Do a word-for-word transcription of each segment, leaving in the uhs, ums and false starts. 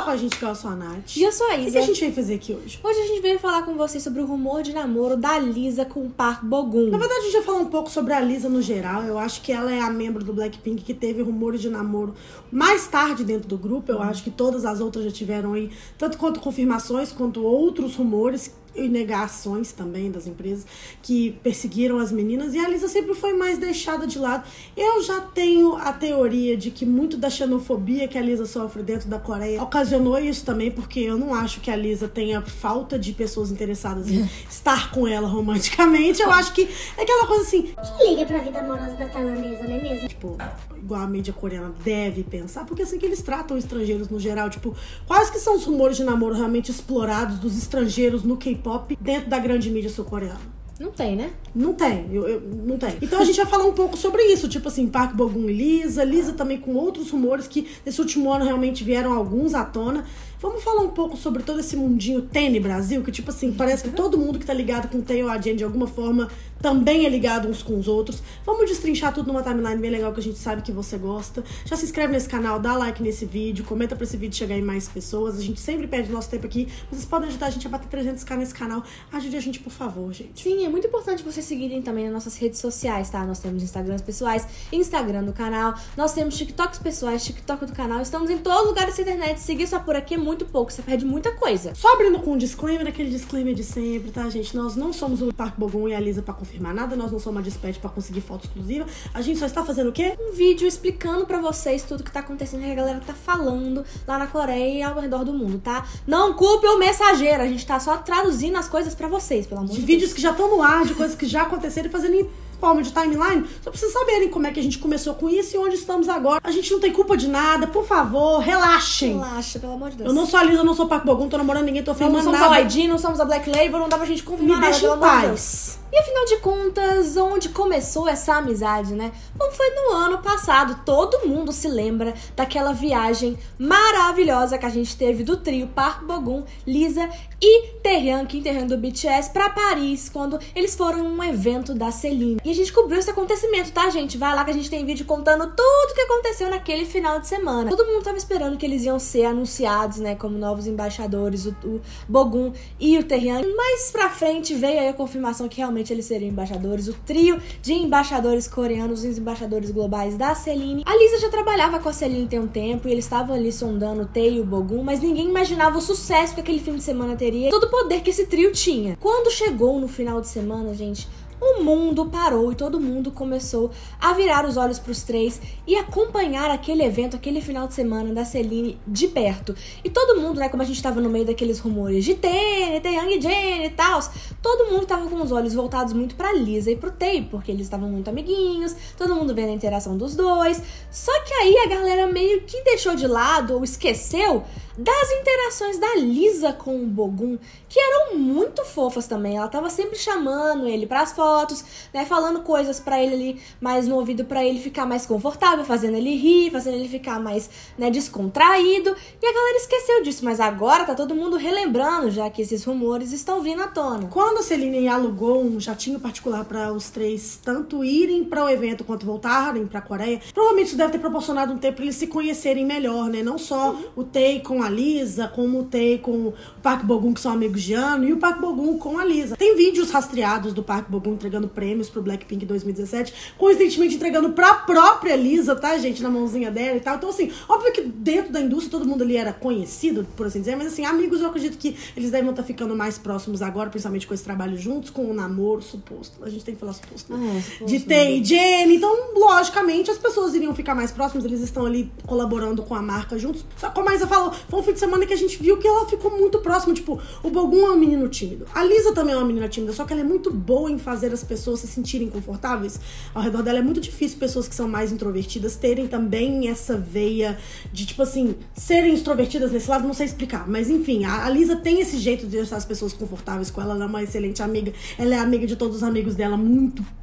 Fala com a gente que eu sou a Nath. E eu sou a Isa. O que a gente veio fazer aqui hoje? Hoje a gente veio falar com vocês sobre o rumor de namoro da Lisa com o Park Bo-gum. Na verdade, a gente vai falar um pouco sobre a Lisa no geral. Eu acho que ela é a membro do Blackpink que teve rumores de namoro mais tarde dentro do grupo. Eu hum. acho que todas as outras já tiveram aí, tanto quanto confirmações, quanto outros rumores e negações também das empresas que perseguiram as meninas, e a Lisa sempre foi mais deixada de lado. Eu já tenho a teoria de que muito da xenofobia que a Lisa sofre dentro da Coreia ocasionou isso também, porque eu não acho que a Lisa tenha falta de pessoas interessadas em estar com ela romanticamente. Eu acho que é aquela coisa assim, quem liga pra vida amorosa da tailandesa, não é mesmo? Tipo, igual a mídia coreana deve pensar, porque assim que eles tratam estrangeiros no geral, tipo, quais que são os rumores de namoro realmente explorados dos estrangeiros no K-pop dentro da grande mídia sul-coreana? Não tem, né? Não tem, eu, eu, não tem. Então a gente vai falar um pouco sobre isso, tipo assim, Park Bo-gum e Lisa, Lisa também com outros rumores que nesse último ano realmente vieram alguns à tona. Vamos falar um pouco sobre todo esse mundinho Tene Brasil, que tipo assim, parece que todo mundo que tá ligado com o Tae ou a Jennie de alguma forma também é ligado uns com os outros. Vamos destrinchar tudo numa timeline bem legal que a gente sabe que você gosta. Já se inscreve nesse canal, dá like nesse vídeo, comenta pra esse vídeo chegar em mais pessoas. A gente sempre perde nosso tempo aqui. Vocês podem ajudar a gente a bater trezentos k nesse canal. Ajude a gente, por favor, gente. Sim, é muito importante vocês seguirem também as nossas redes sociais, tá? Nós temos Instagrams pessoais, Instagram do canal, nós temos TikToks pessoais, TikTok do canal. Estamos em todo lugar dessa internet. Seguir só por aqui é muito pouco, você perde muita coisa. Só abrindo com um disclaimer, aquele disclaimer de sempre, tá, gente? Nós não somos o Park Bo-gum e a Lisa pra confirmar nada, nós não somos uma dispatch pra conseguir foto exclusiva. A gente só está fazendo o quê? Um vídeo explicando pra vocês tudo que tá acontecendo, que a galera tá falando lá na Coreia e ao redor do mundo, tá? Não culpe o mensageiro, a gente tá só traduzindo as coisas pra vocês, pelo amor de Deus. De vídeos que já estão no ar, de coisas que já aconteceram e fazendo em forma de timeline, só pra vocês saberem como é que a gente começou com isso e onde estamos agora. A gente não tem culpa de nada, por favor, relaxem. Relaxa, pelo amor de Deus. Eu não sou a Lisa, eu não sou o Park Bo-gum, tô namorando ninguém, tô filmando nada. Não somos a Y G, não somos a Black Label, não dá pra gente confirmar nada, pelo amor de Deus. E afinal de contas, onde começou essa amizade, né? Bom, foi no ano passado, todo mundo se lembra daquela viagem maravilhosa que a gente teve do trio Park Bo-gum, Lisa e Taehyung, Kim Taehyung do B T S, pra Paris, quando eles foram em um evento da Celine. E a gente cobriu esse acontecimento, tá, gente? Vai lá que a gente tem vídeo contando tudo o que aconteceu naquele final de semana. Todo mundo tava esperando que eles iam ser anunciados, né, como novos embaixadores, o, o Bo-gum e o Taehyung. Mais pra frente veio aí a confirmação que realmente eles seriam embaixadores, o trio de embaixadores coreanos, os embaixadores globais da Celine. A Lisa já trabalhava com a Celine tem um tempo e eles estavam ali sondando o Tae e o Bo-gum, mas ninguém imaginava o sucesso que aquele fim de semana teria, todo o poder que esse trio tinha. Quando chegou no final de semana, gente, o mundo parou e todo mundo começou a virar os olhos pros três e acompanhar aquele evento, aquele final de semana da Celine de perto. E todo mundo, né, como a gente tava no meio daqueles rumores de Tae, Taehyung e Jennie e tal, todo mundo tava com os olhos voltados muito pra Lisa e pro Tae, porque eles estavam muito amiguinhos, todo mundo vendo a interação dos dois. Só que aí a galera meio que deixou de lado ou esqueceu das interações da Lisa com o Bo-gum, que eram muito fofas também. Ela tava sempre chamando ele pras fotos, né, falando coisas pra ele ali, mais no ouvido pra ele ficar mais confortável, fazendo ele rir, fazendo ele ficar mais, né, descontraído. E a galera esqueceu disso, mas agora tá todo mundo relembrando, já que esses rumores estão vindo à tona. Quando a Celine alugou um jatinho particular pra os três tanto irem para o evento quanto voltarem pra Coreia, provavelmente isso deve ter proporcionado um tempo pra eles se conhecerem melhor, né? Não só uhum. o Tae com a Lisa, como o Tae com o Park Bo-gum, que são amigos de ano, e o Park Bo-gum com a Lisa. Tem vídeos rastreados do Park Bo-gum entregando prêmios pro Blackpink dois mil e dezessete, coincidentemente entregando pra própria Lisa, tá, gente? Na mãozinha dela e tal. Então, assim, óbvio que dentro da indústria todo mundo ali era conhecido, por assim dizer, mas assim, amigos, eu acredito que eles devem estar ficando mais próximos agora, principalmente com esse trabalho juntos, com o namoro suposto. A gente tem que falar suposto, né? Ah, suposto, de Tae e Jennie. Então, logicamente, as pessoas iriam ficar mais próximas, eles estão ali colaborando com a marca juntos. Só como a Isa falou, foi um fim de semana que a gente viu que ela ficou muito próxima. Tipo, o Bo-gum é um menino tímido. A Lisa também é uma menina tímida, só que ela é muito boa em fazer as pessoas se sentirem confortáveis. Ao redor dela é muito difícil pessoas que são mais introvertidas terem também essa veia de, tipo assim, serem extrovertidas nesse lado, não sei explicar. Mas enfim, a, a Lisa tem esse jeito de deixar as pessoas confortáveis com ela. Ela é uma excelente amiga. Ela é amiga de todos os amigos dela, muito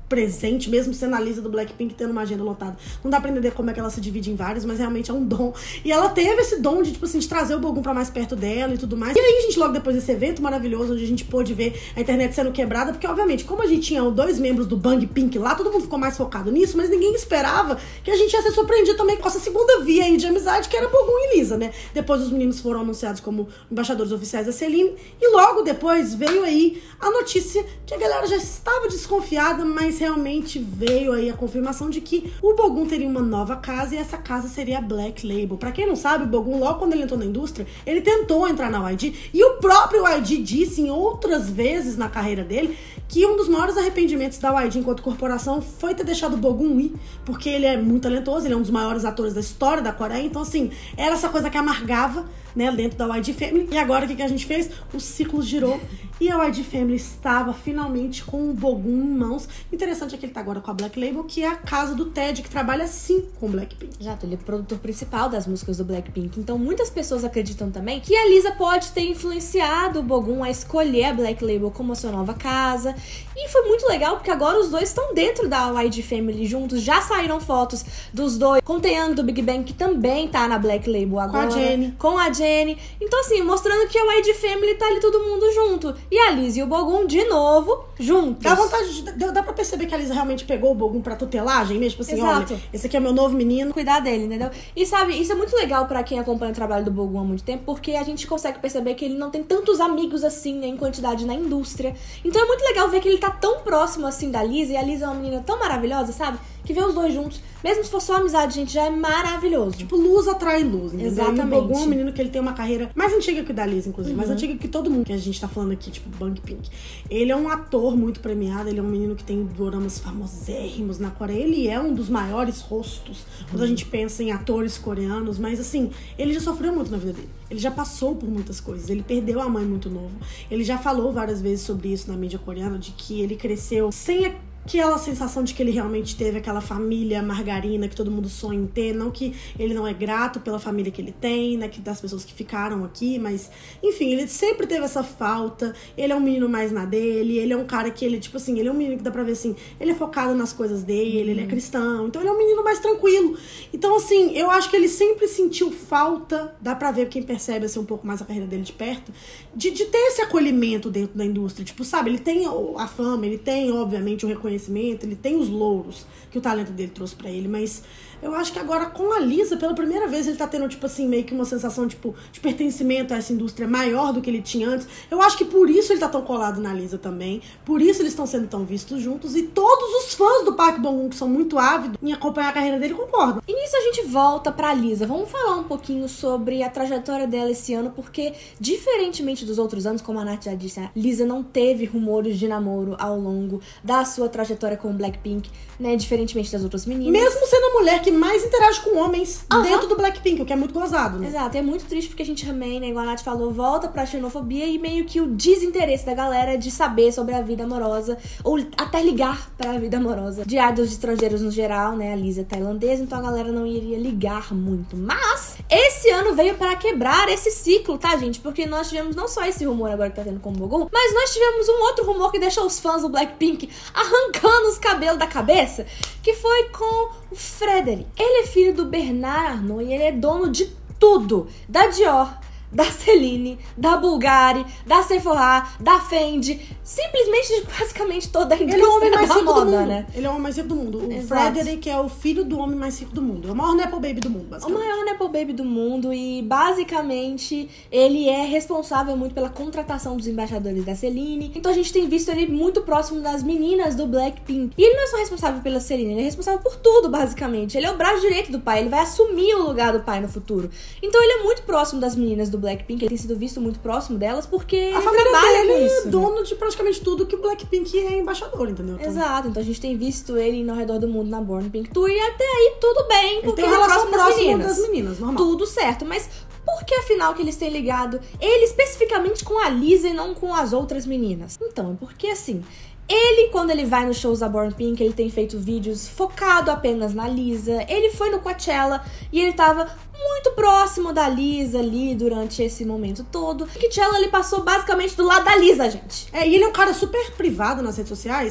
presente, mesmo sendo a Lisa do Blackpink, tendo uma agenda lotada. Não dá pra entender como é que ela se divide em vários, mas realmente é um dom. E ela teve esse dom de, tipo assim, de trazer o Bogum pra mais perto dela e tudo mais. E aí, gente, logo depois desse evento maravilhoso, onde a gente pôde ver a internet sendo quebrada, porque, obviamente, como a gente tinha dois membros do Bang Pink lá, todo mundo ficou mais focado nisso, mas ninguém esperava que a gente ia ser surpreendido também com essa segunda via aí de amizade, que era Bogum e Lisa, né? Depois os meninos foram anunciados como embaixadores oficiais da Celine, e logo depois veio aí a notícia que a galera já estava desconfiada, mas realmente veio aí a confirmação de que o Bogum teria uma nova casa e essa casa seria a Black Label. Pra quem não sabe, o Bogum, logo quando ele entrou na indústria, ele tentou entrar na Y G e o próprio Y G disse em outras vezes na carreira dele que um dos maiores arrependimentos da Y G enquanto corporação foi ter deixado o Bogum ir, porque ele é muito talentoso, ele é um dos maiores atores da história da Coreia, então assim, era essa coisa que amargava, né, dentro da Y G Family. E agora o que, que a gente fez? O ciclo girou e a Y G Family estava finalmente com o Bogum em mãos. Interessante é que ele tá agora com a Black Label, que é a casa do Ted, que trabalha sim com o Blackpink. Exato, ele é produtor principal das músicas do Blackpink. Então muitas pessoas acreditam também que a Lisa pode ter influenciado o Bogum a escolher a Black Label como a sua nova casa. E foi muito legal, porque agora os dois estão dentro da Y G Family juntos. Já saíram fotos dos dois com o Taeyang do Big Bang, que também tá na Black Label agora. Com a Jennie. Com a Jennie. Então assim, mostrando que a Y G Family tá ali todo mundo junto. E a Lisa e o Bogum, de novo, juntos. Dá vontade de, dá, dá pra perceber que a Lisa realmente pegou o Bogum pra tutelagem mesmo, tipo assim, Exato. Olha, esse aqui é meu novo menino. Cuidar dele, entendeu? E sabe, isso é muito legal pra quem acompanha o trabalho do Bogum há muito tempo, porque a gente consegue perceber que ele não tem tantos amigos assim, né, em quantidade na indústria. Então é muito legal ver que ele tá tão próximo assim da Lisa, e a Lisa é uma menina tão maravilhosa, sabe? Que ver os dois juntos, mesmo se for só amizade, gente, já é maravilhoso. Tipo, luz atrai luz, entendeu? Exatamente. E o Bogum é um menino que ele tem uma carreira mais antiga que o da Lisa, inclusive, Uhum. mais antiga que todo mundo que a gente tá falando aqui, tipo, Bang Pink. Ele é um ator muito premiado, ele é um menino que tem doramas famosérrimos na Coreia, ele é um dos maiores rostos uhum. quando a gente pensa em atores coreanos, mas assim, ele já sofreu muito na vida dele. Ele já passou por muitas coisas, ele perdeu a mãe muito novo. Ele já falou várias vezes sobre isso na mídia coreana, de que ele cresceu sem a aquela sensação de que ele realmente teve aquela família margarina que todo mundo sonha em ter, não que ele não é grato pela família que ele tem, né, que das pessoas que ficaram aqui, mas enfim, ele sempre teve essa falta. Ele é um menino mais na dele, ele é um cara que ele, tipo assim, ele é um menino que dá pra ver assim, ele é focado nas coisas dele, uhum. ele é cristão, então ele é um menino mais tranquilo. Então assim, eu acho que ele sempre sentiu falta, dá pra ver quem percebe assim um pouco mais a carreira dele de perto, de, de ter esse acolhimento dentro da indústria, tipo, sabe, ele tem a fama, ele tem obviamente o reconhecimento, ele tem os louros que o talento dele trouxe pra ele, mas eu acho que agora com a Lisa, pela primeira vez, ele tá tendo, tipo assim, meio que uma sensação, tipo, de pertencimento a essa indústria maior do que ele tinha antes. Eu acho que por isso ele tá tão colado na Lisa também, por isso eles estão sendo tão vistos juntos, e todos os fãs do Park Bong-un, que são muito ávidos em acompanhar a carreira dele, concordam. E nisso a gente volta pra Lisa. Vamos falar um pouquinho sobre a trajetória dela esse ano, porque, diferentemente dos outros anos, como a Nath já disse, a Lisa não teve rumores de namoro ao longo da sua trajetória com o Blackpink, né, diferentemente das outras meninas. Mesmo sendo a mulher que mais interage com homens uhum. dentro do Blackpink, o que é muito gozado, né? Exato, é muito triste porque a gente também, né, igual a Nath falou, volta pra xenofobia e meio que o desinteresse da galera de saber sobre a vida amorosa, ou até ligar pra vida amorosa de idols estrangeiros no geral, né, a Lisa é tailandesa, então a galera não iria ligar muito. Mas esse ano veio para quebrar esse ciclo, tá, gente? Porque nós tivemos não só esse rumor agora que tá tendo com o Bogum, mas nós tivemos um outro rumor que deixou os fãs do Blackpink arrancando os cabelos da cabeça, que foi com o Frederic. Ele é filho do Bernard Arnault e ele é dono de tudo, da Dior, da Celine, da Bulgari, da Sephora, da Fendi, simplesmente, basicamente, toda a indústria ele é o homem mais da rico moda, do mundo. né? Ele é o homem mais rico do mundo. O Exato. Frederic é o filho do homem mais rico do mundo. É o maior Nepo Baby do mundo, O basicamente. maior Nepo Baby do mundo e, basicamente, ele é responsável muito pela contratação dos embaixadores da Celine. Então a gente tem visto ele muito próximo das meninas do Blackpink. E ele não é só responsável pela Celine, ele é responsável por tudo, basicamente. Ele é o braço direito do pai, ele vai assumir o lugar do pai no futuro. Então ele é muito próximo das meninas do Blackpink, ele tem sido visto muito próximo delas porque a ele família trabalha dele com isso. é dono de praticamente tudo que o Blackpink é embaixador, entendeu? Então, Exato, então a gente tem visto ele indo ao redor do mundo na Born Pink Tour e até aí tudo bem, ele porque tem ele é relação próximo das próxima meninas. das meninas, normal. Tudo certo, mas por que afinal que eles têm ligado ele especificamente com a Lisa e não com as outras meninas? Então, porque assim, ele, quando ele vai nos shows da Born Pink, ele tem feito vídeos focado apenas na Lisa. Ele foi no Coachella e ele tava muito próximo da Lisa ali durante esse momento todo. O Coachella, ele passou basicamente do lado da Lisa, gente. É, e ele é um cara super privado nas redes sociais.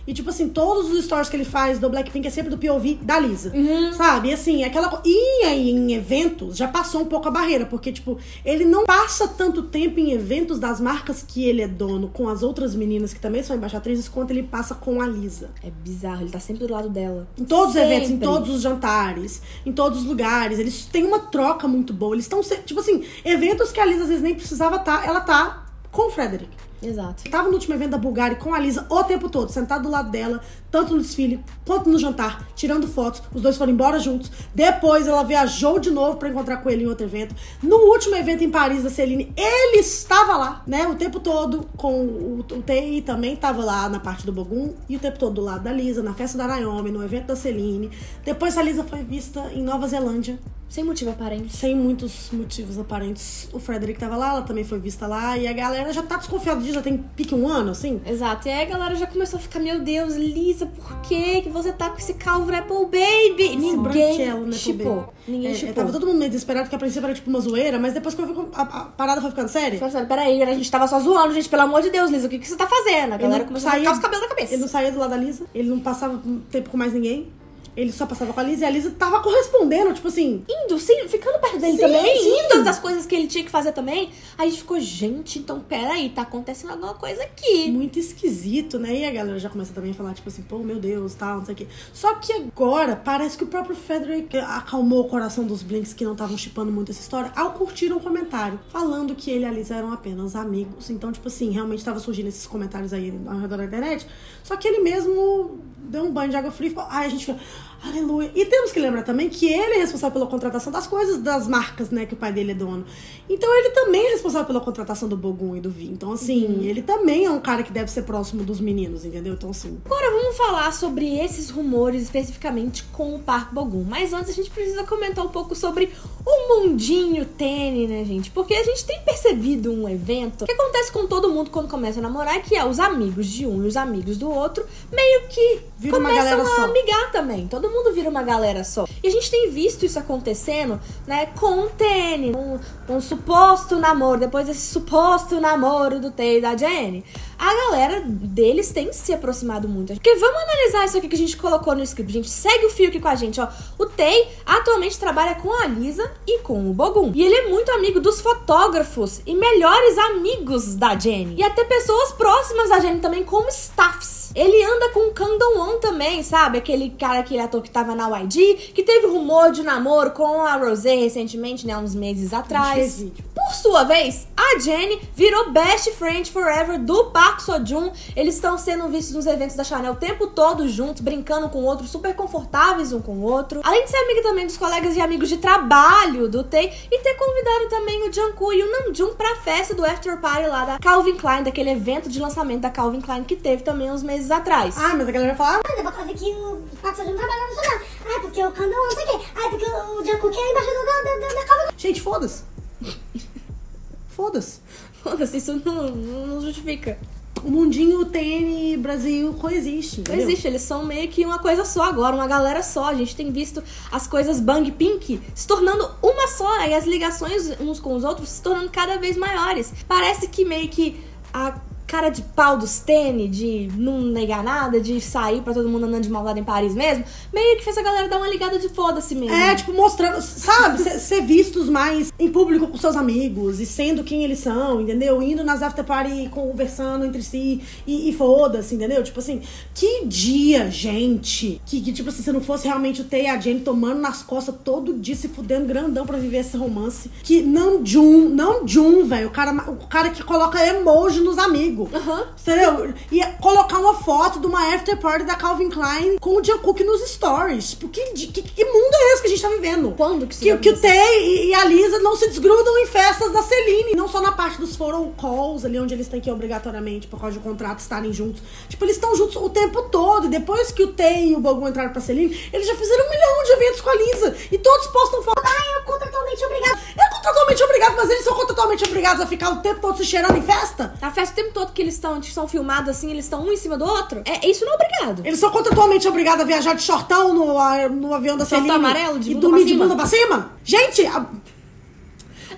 E, tipo assim, todos os stories que ele faz do Blackpink é sempre do P O V da Lisa. Uhum. Sabe? E assim, aquela... E aí, em eventos, já passou um pouco a barreira. Porque, tipo, ele não passa tanto tempo em eventos das marcas que ele é dono com as outras meninas que também são embaixatrizes, quanto ele passa com a Lisa. É bizarro, ele tá sempre do lado dela. Em todos sempre. os eventos, em todos os jantares, em todos os lugares. Eles têm uma troca muito boa. Eles estão, tipo assim, eventos que a Lisa às vezes nem precisava estar, ela tá com o Frederick. Exato. Eu tava no último evento da Bulgari com a Lisa o tempo todo, sentado do lado dela, tanto no desfile quanto no jantar, tirando fotos. Os dois foram embora juntos. Depois ela viajou de novo pra encontrar com ele em outro evento. No último evento em Paris da Celine, ele estava lá, né, o tempo todo com o, o T I, também tava lá na parte do Bogum, e o tempo todo do lado da Lisa, na festa da Naomi, no evento da Celine. Depois a Lisa foi vista em Nova Zelândia. Sem motivo aparente. Sem muitos motivos aparentes. O Frederick tava lá, ela também foi vista lá. E a galera já tá desconfiada disso, já tem pique um ano, assim. Exato. E aí a galera já começou a ficar, meu Deus, Lisa, por que que você tá com esse calvo Apple Baby? Esse Ninguém né, chipou. Ninguém é, chipou. Tava todo mundo meio desesperado, porque a princípio era tipo uma zoeira. Mas depois que a, a parada foi ficando séria... Falei, peraí, a gente tava só zoando, gente. Pelo amor de Deus, Lisa, o que que você tá fazendo? A galera começou saía, a ficar os cabelos da cabeça. Ele não saía do lado da Lisa. Ele não passava tempo com mais ninguém. Ele só passava com a Lisa e a Lisa tava correspondendo, tipo assim... Indo, sim, ficando perto dele sim, também, sim. indo das coisas que ele tinha que fazer também. Aí a gente ficou, gente, então peraí, tá acontecendo alguma coisa aqui. Muito esquisito, né? E a galera já começa também a falar, tipo assim, pô, meu Deus, tal, não sei o quê. Só que agora, parece que o próprio Frederick acalmou o coração dos Blinks que não estavam shippando muito essa história, ao curtir um comentário, falando que ele e a Lisa eram apenas amigos. Então, tipo assim, realmente tava surgindo esses comentários aí ao redor da internet. Só que ele mesmo deu um banho de água fria e falou, ai, a gente fica... Aleluia. E temos que lembrar também que ele é responsável pela contratação das coisas das marcas, né, que o pai dele é dono. Então ele também é responsável pela contratação do Bogum e do Vi. Então, assim, uhum. ele também é um cara que deve ser próximo dos meninos, entendeu? Então, assim... Agora vamos falar sobre esses rumores especificamente com o Park Bogum. Mas antes a gente precisa comentar um pouco sobre o mundinho Tene, né, gente? Porque a gente tem percebido um evento que acontece com todo mundo quando começa a namorar, que é os amigos de um e os amigos do outro meio que vira começam uma a só. amigar também. Todo mundo vira uma galera só. E a gente tem visto isso acontecendo, né, com o Tene, um, um suposto namoro, depois desse suposto namoro do Tae e da Jennie. A galera deles tem se aproximado muito. Porque vamos analisar isso aqui que a gente colocou no script. Gente, segue o fio aqui com a gente, ó. O Tae atualmente trabalha com a Lisa e com o Bogum. E ele é muito amigo dos fotógrafos e melhores amigos da Jennie. E até pessoas próximas da Jennie também, como staffs. Ele anda com o Kang Dong-won também, sabe? Aquele cara, aquele ator que tava na Y G, que teve rumor de namoro com a Rosé recentemente, né? Uns meses atrás. Por sua vez, a Jennie virou best friend forever do Park Seo-joon. Eles estão sendo vistos nos eventos da Chanel o tempo todo juntos, brincando com o outro, super confortáveis um com o outro. Além de ser amiga também dos colegas e amigos de trabalho do Tae, e ter convidado também o Jungkook e o Namjoon pra festa do after party lá da Calvin Klein, daquele evento de lançamento da Calvin Klein que teve também uns meses atrás. Ah, mas a galera fala... Mas é por causa que o Park Seo-joon trabalha no Chanel. Ah, porque o Kang Dong-won não sei o quê. Ah, porque o Jungkook é embaixador da, da, da, da Calvin Klein. Gente, foda-se. Foda-se. Foda-se, isso não, não justifica. O mundinho T N Brasil coexiste, entendeu? Coexiste, eles são meio que uma coisa só agora, uma galera só. A gente tem visto as coisas Bang Pink se tornando uma só, e as ligações uns com os outros se tornando cada vez maiores. Parece que meio que a cara de pau dos Tene, de não negar nada, de sair pra todo mundo andando de maldade em Paris mesmo, meio que fez a galera dar uma ligada de foda-se mesmo. É, tipo, mostrando, sabe, ser vistos mais em público com seus amigos e sendo quem eles são, entendeu? Indo nas after party conversando entre si e, e foda-se, entendeu? Tipo assim, que dia, gente, que, que tipo assim, se não fosse realmente o Tae e a Jennie tomando nas costas todo dia, se fudendo grandão pra viver esse romance, que Namjoon, Namjoon, velho, o cara, o cara que coloca emoji nos amigos. Uhum. Entendeu? E colocar uma foto de uma after party da Calvin Klein com o Jungkook nos stories. Tipo, que, que, que mundo é esse que a gente tá vivendo? Quando que isso Que, que o Tae e a Lisa não se desgrudam em festas da Celine. Não só na parte dos photo calls, ali onde eles têm que obrigatoriamente, por causa de contrato, estarem juntos. Tipo, eles estão juntos o tempo todo. E depois que o Tae e o Bogum entraram pra Celine, eles já fizeram um milhão de eventos com a Lisa. E todos postam foto. Ah, eu contratualmente obrigado. É contratualmente obrigado, mas eles são contratualmente obrigados a ficar o tempo todo se cheirando em festa? A festa o tempo todo que eles estão são filmados assim, eles estão um em cima do outro. É, isso não é obrigado. Eles são contratualmente obrigados a viajar de shortão no, no avião da Celine amarelo, de e bunda dormir pra de cima. bunda pra cima? Gente, a...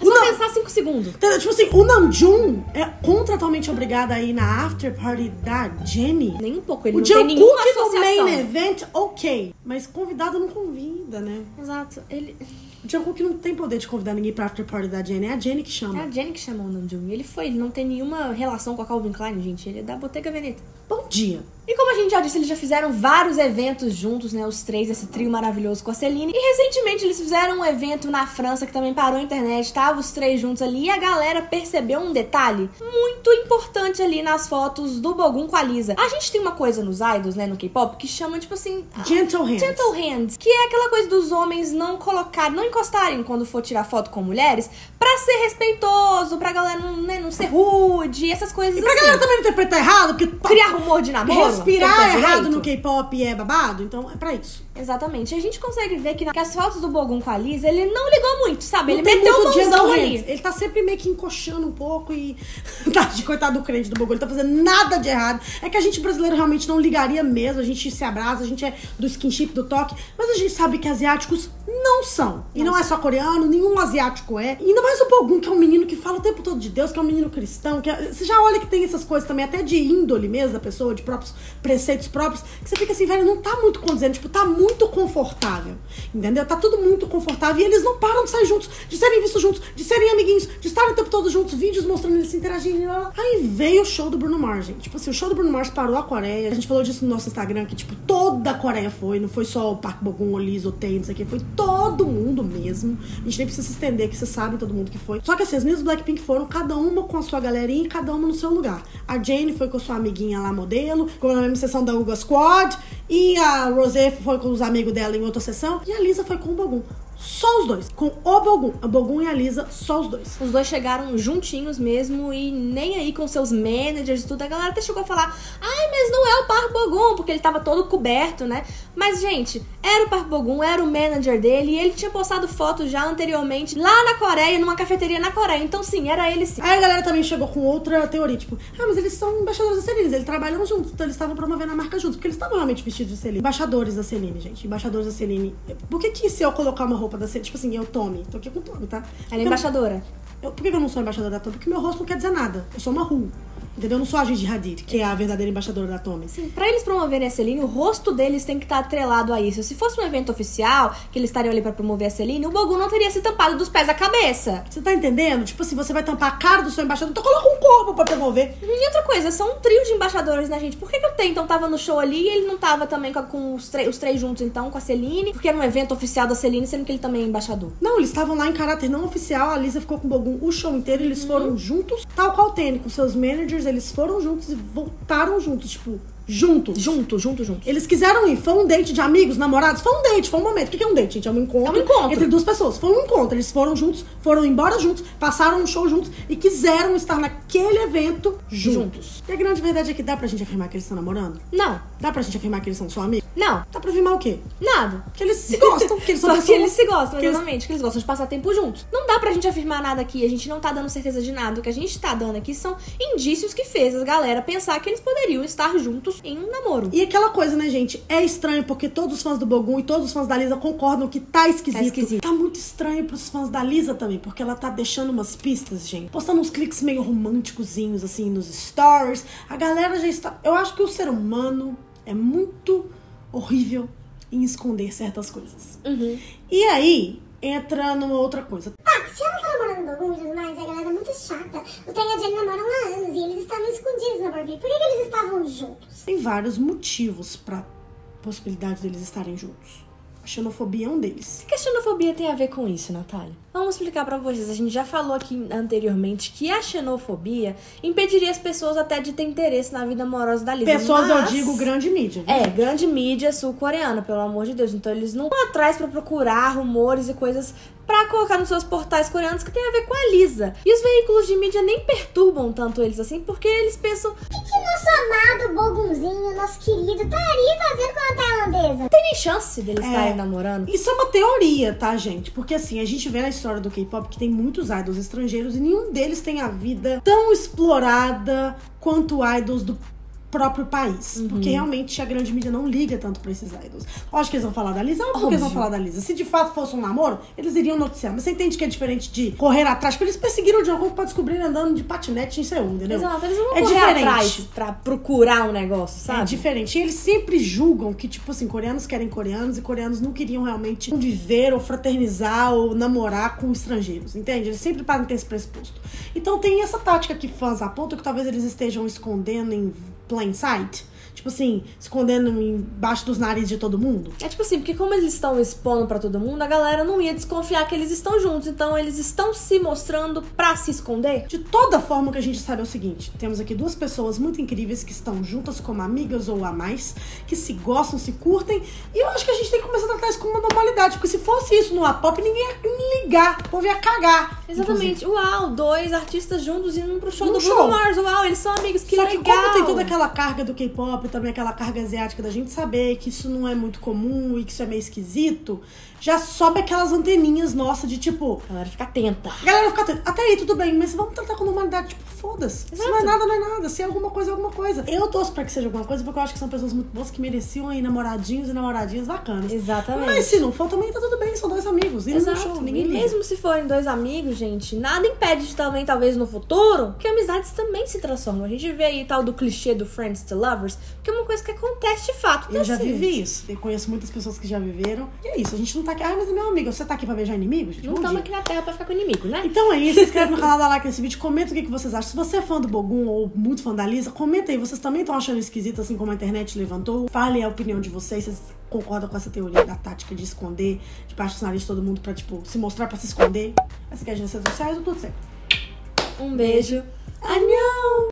É só pensar cinco segundos. Tipo assim, o Namjoon é contratualmente obrigado a ir na after party da Jennie. Nem um pouco, ele o não tem nenhuma associação. O Jungkook no main event, ok. Mas convidado não convida, né? Exato. Ele... O Jungkook não tem poder de convidar ninguém pra after party da Jennie. É a Jennie que chama. É a Jennie que chamou o Namjoon. Ele foi, ele não tem nenhuma relação com a Calvin Klein, gente. Ele é da Bottega Veneta. Bom dia. E como a gente já disse, eles já fizeram vários eventos juntos, né? Os três, esse trio maravilhoso com a Celine. E recentemente eles fizeram um evento na França que também parou a internet. Tava os três juntos ali e a galera percebeu um detalhe muito importante ali nas fotos do Bogum com a Lisa. A gente tem uma coisa nos idols, né? No K-pop, que chama, tipo assim... Gentle hands. Gentle hands. Que é aquela coisa dos homens não colocarem, não encostarem quando for tirar foto com mulheres pra ser respeitoso, pra galera não, né, não ser rude, essas coisas e pra assim. galera também não interpretar errado, porque... Criar rumor de namoro. Respirar errado no K-pop é babado, então é pra isso. Exatamente. E a gente consegue ver que, na, que as fotos do Bogum com a Lisa, ele não ligou muito, sabe? Não ele meteu o mãozão ali. Ele tá sempre meio que encoxando um pouco e... tá, de coitado do crente do Bogum, ele tá fazendo nada de errado. É que a gente brasileiro realmente não ligaria mesmo, a gente se abraça, a gente é do skinship, do toque, mas a gente sabe que asiáticos não são. E não, não é só coreano, nenhum asiático é. E ainda mais o Bogum, que é um menino que fala o tempo todo de Deus, que é um menino cristão, que é... você já olha que tem essas coisas também, até de índole mesmo da pessoa, de próprios preceitos próprios, que você fica assim, velho, não tá muito condizente, tipo, tá muito confortável, entendeu? Tá tudo muito confortável e eles não param de sair juntos, de serem vistos juntos, de serem amiguinhos, de estarem o tempo todo juntos, vídeos mostrando eles se interagindo. Aí veio o show do Bruno Mars, gente. Tipo assim, o show do Bruno Mars parou a Coreia. A gente falou disso no nosso Instagram, que tipo, toda a Coreia foi, não foi só o Park Bogum, o Lisa, o Tae, não sei o que, foi todo mundo mesmo. A gente nem precisa se estender, que vocês sabem todo mundo que foi. Só que assim, as meninas do Blackpink foram, cada uma com a sua galerinha e cada uma no seu lugar. A Jane foi com a sua amiguinha lá, modelo, ficou na mesma sessão da Uga Squad, e a Rosé foi com os amigos dela em outra sessão, e a Lisa foi com o Bogum. Só os dois. Com o Bogum. A Bogum e a Lisa, só os dois. Os dois chegaram juntinhos mesmo e nem aí com seus managers e tudo. A galera até chegou a falar, ai, mas não é o Park Bogum, porque ele tava todo coberto, né? Mas, gente, era o Park Bogum, era o manager dele e ele tinha postado fotos já anteriormente lá na Coreia, numa cafeteria na Coreia. Então, sim, era ele sim. Aí a galera também chegou com outra teoria, tipo, ah, mas eles são embaixadores da Celine, eles trabalham juntos, então eles estavam promovendo a marca juntos, porque eles estavam realmente vestidos de Celine. Embaixadores da Celine, gente. Embaixadores da Celine. Por que que se eu colocar uma roupa da Celine, tipo assim, eu Tommy, tô aqui com o Tommy, tá? Ela é embaixadora. Eu, por que eu não sou embaixadora da Tommy? Porque meu rosto não quer dizer nada. Eu sou uma Ru. Entendeu? Eu não sou a Gigi Hadid, que é a verdadeira embaixadora da Tommy. Sim, pra eles promoverem a Celine, o rosto deles tem que estar atrelado a isso. Se fosse um evento oficial, que eles estariam ali pra promover a Celine, o Bogum não teria se tampado dos pés à cabeça. Você tá entendendo? Tipo assim, você vai tampar a cara do seu embaixador, então coloca um corpo pra promover. E outra coisa, são um trio de embaixadores, né, gente? Por que que o Tae, então, tava no show ali e ele não tava também com, com os, os três juntos, então, com a Celine? Porque era um evento oficial da Celine, sendo que ele também é embaixador. Não, eles estavam lá em caráter não oficial, a Lisa ficou com o Bogum o show inteiro, eles uhum. foram juntos, tal qual o Tae, com seus managers, eles foram juntos e voltaram juntos, tipo, juntos. Juntos, juntos, juntos. Eles quiseram ir, foi um date de amigos, namorados, foi um date, foi um momento. O que é um date, gente? É um encontro, é um encontro entre duas pessoas. Foi um encontro, eles foram juntos, foram embora juntos, passaram um show juntos e quiseram estar naquele evento juntos. juntos. E a grande verdade é que dá pra gente afirmar que eles estão namorando? Não. Dá pra gente afirmar que eles são só amigos? Não. Dá pra afirmar o quê? Nada. Que eles se gostam, que eles são Só pessoas... que eles se gostam, que exatamente, eles... que eles gostam de passar tempo juntos. Não dá pra gente afirmar nada aqui, a gente não tá dando certeza de nada. O que a gente tá dando aqui são indícios que fez a galera pensar que eles poderiam estar juntos em um namoro. E aquela coisa, né, gente? É estranho porque todos os fãs do Bogum e todos os fãs da Lisa concordam que tá esquisito. Tá esquisito. Tá muito estranho pros fãs da Lisa também, porque ela tá deixando umas pistas, gente. Postando uns cliques meio românticozinhos, assim, nos stories. A galera já está... Eu acho que o ser humano é muito horrível em esconder certas coisas. Uhum. E aí, entra numa outra coisa. Tá, se ela tá namorando o Bogum e tudo mais, a galera é muito chata. O Tae e a Jennie namoram há anos e eles estavam escondidos na Barbie. Por que, que eles estavam juntos? Tem vários motivos pra possibilidade deles estarem juntos. A xenofobia é um deles. O que a xenofobia tem a ver com isso, Natália? Vamos explicar pra vocês. A gente já falou aqui anteriormente que a xenofobia impediria as pessoas até de ter interesse na vida amorosa da Lisa. Pessoas, mas... eu digo, grande mídia. Viu? É, grande mídia sul-coreana, pelo amor de Deus. Então eles não vão atrás pra procurar rumores e coisas pra colocar nos seus portais coreanos que tem a ver com a Lisa. E os veículos de mídia nem perturbam tanto eles assim, porque eles pensam... O que, que nosso amado Bogumzinho, nosso querido, estaria fazendo com a tailandesa? Não tem nem chance deles É, estarem namorando. Isso é uma teoria, tá, gente? Porque assim, a gente vê na história do K-pop que tem muitos idols estrangeiros e nenhum deles tem a vida tão explorada quanto idols do próprio país. Uhum. Porque realmente a grande mídia não liga tanto pra esses idols. Lógico que eles vão falar da Lisa, óbvio que eles vão falar da Lisa. Se de fato fosse um namoro, eles iriam noticiar. Mas você entende que é diferente de correr atrás, porque eles perseguiram o Jungkook pra descobrir ele andando de patinete em Seul, entendeu? Exato, eles não vão é correr diferente. atrás pra procurar um negócio, sabe? É diferente. E eles sempre julgam que, tipo assim, coreanos querem coreanos e coreanos não queriam realmente conviver ou fraternizar ou namorar com estrangeiros, entende? Eles sempre param ter esse pressuposto. Então tem essa tática que fãs apontam que talvez eles estejam escondendo em plain sight. Tipo assim, escondendo embaixo dos narizes de todo mundo. É tipo assim, porque como eles estão expondo pra todo mundo, a galera não ia desconfiar que eles estão juntos. Então eles estão se mostrando pra se esconder. De toda forma, o que a gente sabe é o seguinte. Temos aqui duas pessoas muito incríveis que estão juntas como amigas ou a mais, que se gostam, se curtem. E eu acho que a gente tem que começar a tratar isso como uma normalidade. Porque se fosse isso no A-pop, ninguém ia ligar. O povo ia cagar. Exatamente. Inclusive. Uau, dois artistas juntos indo pro show no do show. Bruno Mars. Uau, eles são amigos, que Só legal. Só que como tem toda aquela carga do K-pop, também aquela carga asiática da gente saber que isso não é muito comum e que isso é meio esquisito, já sobe aquelas anteninhas nossas de tipo... A galera fica atenta. A galera fica atenta. Até aí, tudo bem, mas vamos tratar com normalidade, tipo, foda-se. Se não é nada, não é nada. Se é alguma coisa, é alguma coisa. Eu torço pra que seja alguma coisa, porque eu acho que são pessoas muito boas que mereciam aí namoradinhos e namoradinhas bacanas. Exatamente. Mas se não for, também tá tudo bem, são dois amigos. E Exato. No show, ninguém e liga. mesmo se forem dois amigos, gente, nada impede de também, talvez no futuro, que amizades também se transformam. A gente vê aí tal do clichê do Friends to Lovers, que é uma coisa que acontece de fato. Eu já assim. vivi isso. Eu conheço muitas pessoas que já viveram. E é isso, a gente não tá aqui... Ah, mas é meu amigo, você tá aqui pra beijar inimigo? Gente, Não estamos aqui na Terra pra ficar com inimigo, né? Então é isso, se inscreve no canal, dá like nesse vídeo, comenta o que vocês acham. Se você é fã do Bogum ou muito fã da Lisa, comenta aí, vocês também estão achando esquisito, assim como a internet levantou? Fale a opinião de vocês, vocês concordam com essa teoria da tática de esconder debaixo do nariz de todo mundo pra, tipo, se mostrar pra se esconder? Essa aqui é as redes sociais, tudo certo. Um beijo. Anhão!